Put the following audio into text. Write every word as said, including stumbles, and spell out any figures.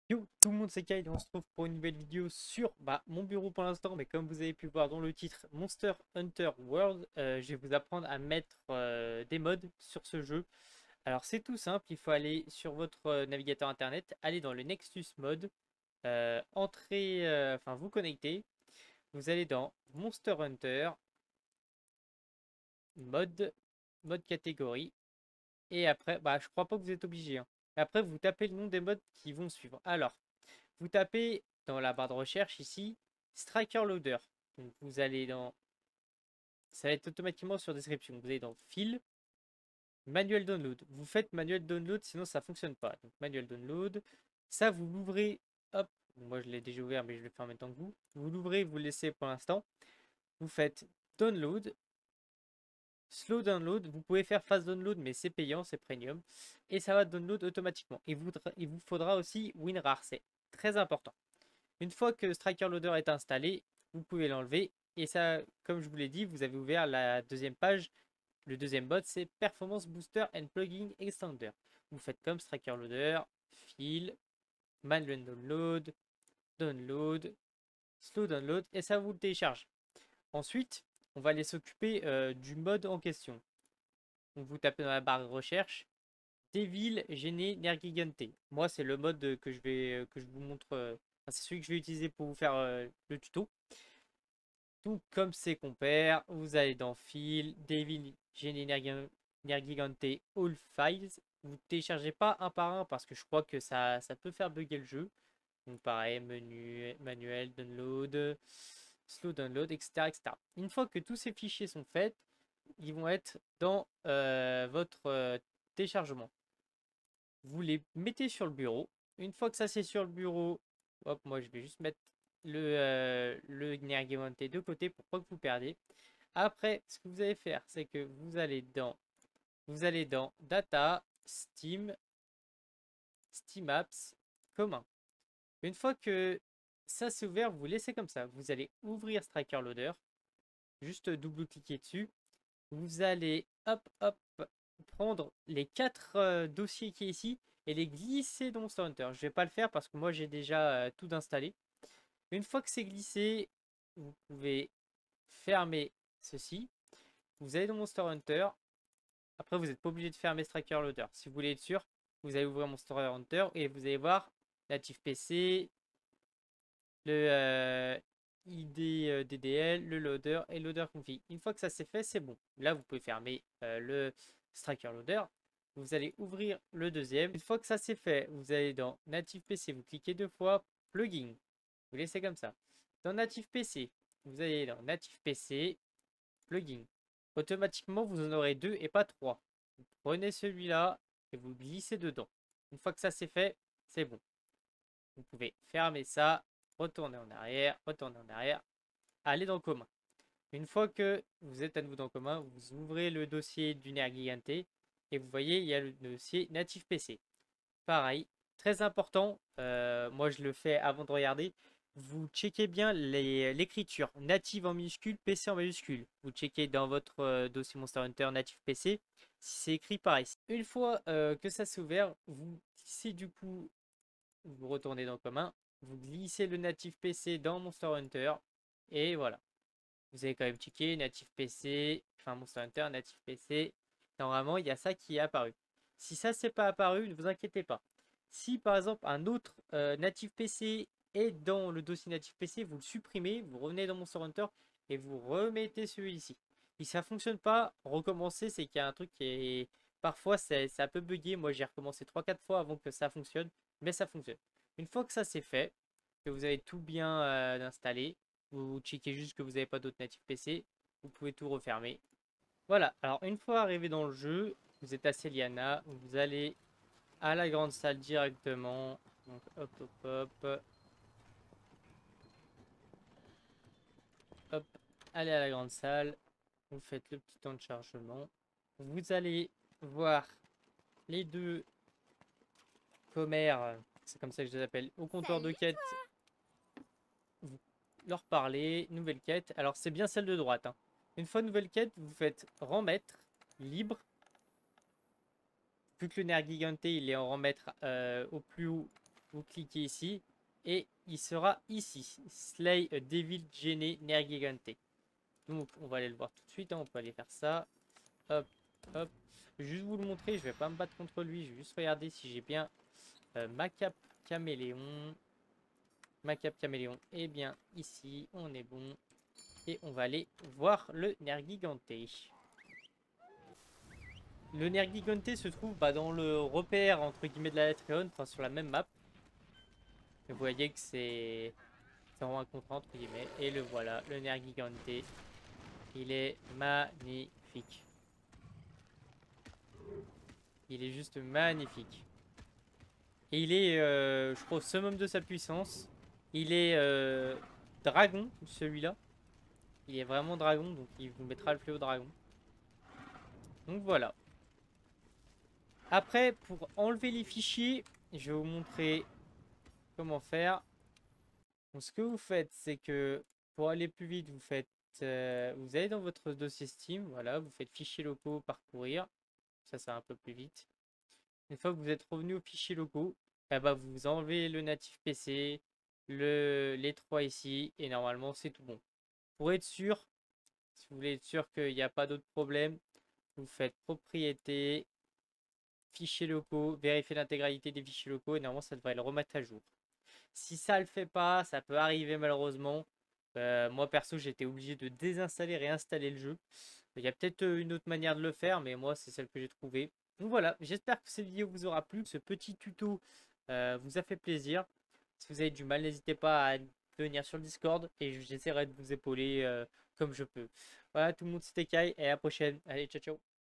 Yo, tout le monde c'est Kyle et on se retrouve pour une nouvelle vidéo sur bah, mon bureau pour l'instant, mais comme vous avez pu voir dans le titre Monster Hunter World, euh, je vais vous apprendre à mettre euh, des mods sur ce jeu. Alors c'est tout simple, il faut aller sur votre euh, navigateur internet, aller dans le Nexus Mode, euh, entrer, euh, enfin vous connecter, vous allez dans Monster Hunter, mode, mode catégorie, et après, bah je crois pas que vous êtes obligé, hein. Et après vous tapez le nom des mods qui vont suivre. Alors, vous tapez dans la barre de recherche ici Striker Loader. Donc vous allez dans. Ça va être automatiquement sur description. Vous allez dans File, Manuel Download. Vous faites Manuel Download, sinon ça ne fonctionne pas. Donc Manuel Download. Ça, vous l'ouvrez. Hop. Moi je l'ai déjà ouvert, mais je vais le faire en même temps que vous. Vous l'ouvrez, vous le laissez pour l'instant. Vous faites Download. Slow download, vous pouvez faire fast download, mais c'est payant, c'est premium. Et ça va download automatiquement. Et vous, il vous faudra aussi WinRAR, c'est très important. Une fois que Striker Loader est installé, vous pouvez l'enlever. Et ça, comme je vous l'ai dit, vous avez ouvert la deuxième page. Le deuxième bot, c'est Performance Booster and Plugin Extender. Vous faites comme Striker Loader, File, Manual Download, Download, Slow Download, et ça vous le télécharge. Ensuite, on va aller s'occuper euh, du mode en question. Donc vous tapez dans la barre de recherche Devil Gene Nergigante. Moi, c'est le mode que je vais que je vous montre. euh, enfin, c'est celui que je vais utiliser pour vous faire euh, le tuto. Tout comme ses compères, vous allez dans File, Devil Gene Nergigante All Files. Vous ne téléchargez pas un par un parce que je crois que ça, ça peut faire bugger le jeu. Donc pareil, menu, manuel, download, slow download, et cetera, et cetera. Une fois que tous ces fichiers sont faits, ils vont être dans euh, votre euh, téléchargement. Vous les mettez sur le bureau. Une fois que ça c'est sur le bureau, hop, moi je vais juste mettre le, euh, le Nergigante de côté pour pas que vous perdiez. Après, ce que vous allez faire, c'est que vous allez dans, vous allez dans Data, Steam, Steam Apps, commun. Une fois que ça c'est ouvert, vous laissez comme ça. Vous allez ouvrir Striker Loader, juste double-cliquer dessus. Vous allez hop hop prendre les quatre euh, dossiers qui est ici et les glisser dans Monster Hunter. Je vais pas le faire parce que moi j'ai déjà euh, tout installé. Une fois que c'est glissé, vous pouvez fermer ceci. Vous allez dans Monster Hunter. Après, vous n'êtes pas obligé de fermer Striker Loader. Si vous voulez être sûr, vous allez ouvrir Monster Hunter et vous allez voir Native P C, le euh, I D euh, D D L, le loader et loader config. Une fois que ça c'est fait, c'est bon. Là, vous pouvez fermer euh, le Striker Loader. Vous allez ouvrir le deuxième. Une fois que ça c'est fait, vous allez dans Native P C, vous cliquez deux fois, plugin. Vous laissez comme ça. Dans Native P C, vous allez dans Native P C, plugin. Automatiquement, vous en aurez deux et pas trois. Vous prenez celui-là et vous glissez dedans. Une fois que ça c'est fait, c'est bon. Vous pouvez fermer ça, retourner en arrière, retourner en arrière, aller dans le commun. Une fois que vous êtes à nouveau dans le commun, vous ouvrez le dossier du Nergigante et vous voyez, il y a le dossier Native P C. Pareil, très important, euh, moi je le fais avant de regarder, vous checkez bien l'écriture native en minuscule, P C en majuscule. Vous checkez dans votre euh, dossier Monster Hunter Native P C si c'est écrit pareil. Une fois euh, que ça s'est ouvert, vous glissez du coup, vous retournez dans le commun, vous glissez le Native P C dans Monster Hunter et voilà. Vous avez quand même checké Native P C, enfin Monster Hunter, Native P C. Normalement, il y a ça qui est apparu. Si ça, c'est pas apparu, ne vous inquiétez pas. Si par exemple un autre euh, Native P C est dans le dossier Native P C, vous le supprimez, vous revenez dans Monster Hunter et vous remettez celui-ci. Si ça fonctionne pas, recommencer, c'est qu'il y a un truc qui est. Parfois, ça peut bugger. Moi, j'ai recommencé trois quatre fois avant que ça fonctionne, mais ça fonctionne. Une fois que ça c'est fait, que vous avez tout bien euh, installé, vous checkez juste que vous n'avez pas d'autres natifs P C, vous pouvez tout refermer. Voilà, alors une fois arrivé dans le jeu, vous êtes à Celiana, vous allez à la grande salle directement. Donc hop hop hop, hop, allez à la grande salle, vous faites le petit temps de chargement. Vous allez voir les deux commères, c'est comme ça que je les appelle, au comptoir de quête. Vous leur parlez, nouvelle quête. Alors c'est bien celle de droite, hein. Une fois nouvelle quête, vous faites rang maître, libre. Vu que le Nergigante il est en rang maître euh, au plus haut, vous cliquez ici et il sera ici. Slay a Devil Gene Nergigante. Donc on va aller le voir tout de suite, hein. On peut aller faire ça. Hop, hop. Je vais juste vous le montrer, je vais pas me battre contre lui, je vais juste regarder si j'ai bien euh, ma cape caméléon. Ma cape caméléon est bien ici, on est bon. Et on va aller voir le Nergigante. Le Nergigante se trouve bah, dans le repère entre guillemets de la Latreon, enfin sur la même map. Vous voyez que c'est vraiment un contrat entre guillemets. Et le voilà, le Nergigante. Il est magnifique. Il est juste magnifique. Et il est, euh, je crois, au summum de sa puissance. Il est euh, dragon, celui-là. Il est vraiment dragon, donc il vous mettra le fléau dragon. Donc voilà. Après, pour enlever les fichiers, je vais vous montrer comment faire. Donc, ce que vous faites, c'est que pour aller plus vite, vous faites, euh, vous allez dans votre dossier Steam, voilà, vous faites fichiers locaux, parcourir. Ça, ça va un peu plus vite. Une fois que vous êtes revenu aux fichiers locaux, eh ben, vous enlevez le natif P C, le, les trois ici, et normalement, c'est tout bon. Pour être sûr, si vous voulez être sûr qu'il n'y a pas d'autres problèmes, vous faites propriété, fichiers locaux, vérifier l'intégralité des fichiers locaux, et normalement, ça devrait le remettre à jour. Si ça le fait pas, ça peut arriver malheureusement. Euh, moi perso, j'ai été obligé de désinstaller et réinstaller le jeu. Il y a peut-être une autre manière de le faire, mais moi c'est celle que j'ai trouvée. Donc voilà, j'espère que cette vidéo vous aura plu. Ce petit tuto euh, vous a fait plaisir. Si vous avez du mal, n'hésitez pas à venir sur le Discord et j'essaierai de vous épauler euh, comme je peux. Voilà, tout le monde c'était Kai et à la prochaine. Allez, ciao ciao.